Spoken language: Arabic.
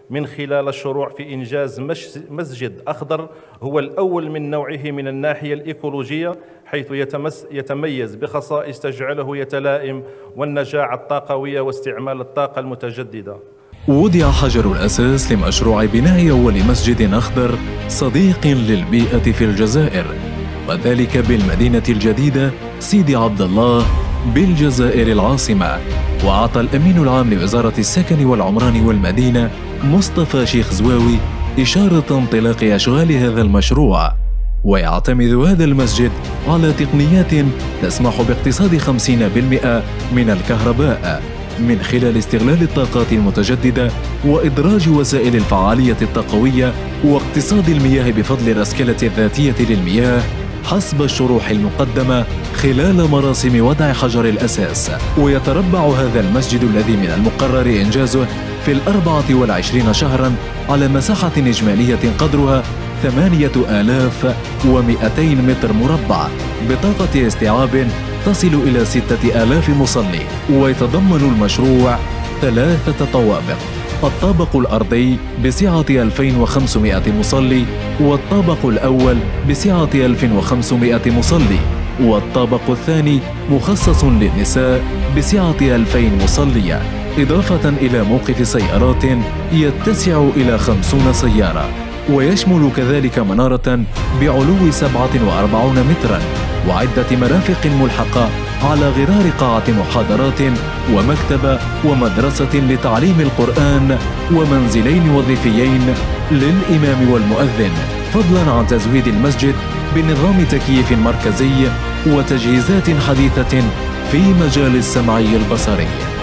من خلال الشروع في إنجاز مسجد أخضر هو الأول من نوعه من الناحية الإيكولوجية، حيث يتميز بخصائص تجعله يتلائم والنجاعة الطاقوية واستعمال الطاقة المتجددة. وضع حجر الأساس لمشروع بناء أول مسجد أخضر صديق للبيئة في الجزائر، وذلك بالمدينة الجديدة سيدي عبد الله بالجزائر العاصمة. وأعطى الأمين العام لوزارة السكن والعمران والمدينة مصطفى شيخ زواوي إشارة انطلاق أشغال هذا المشروع. ويعتمد هذا المسجد على تقنيات تسمح باقتصاد 50% من الكهرباء من خلال استغلال الطاقات المتجددة وإدراج وسائل الفعالية الطاقوية واقتصاد المياه بفضل الرسكلة الذاتية للمياه حسب الشروح المقدمة خلال مراسم وضع حجر الأساس. ويتربع هذا المسجد الذي من المقرر إنجازه في 24 شهراً على مساحة إجمالية قدرها 8200 متر مربع بطاقة استيعاب تصل إلى 6000 مصلي. ويتضمن المشروع 3 طوابق: الطابق الأرضي بسعة 2500 مصلي، والطابق الأول بسعة 1500 مصلي، والطابق الثاني مخصص للنساء بسعة 2000 مصلية، إضافة إلى موقف سيارات يتسع إلى 50 سيارة. ويشمل كذلك منارة بعلو 47 متراً وعدة مرافق ملحقة على غرار قاعة محاضرات ومكتبة ومدرسة لتعليم القرآن ومنزلين وظيفيين للإمام والمؤذن، فضلاً عن تزويد المسجد بنظام تكييف مركزي وتجهيزات حديثة في مجال السمعي البصري.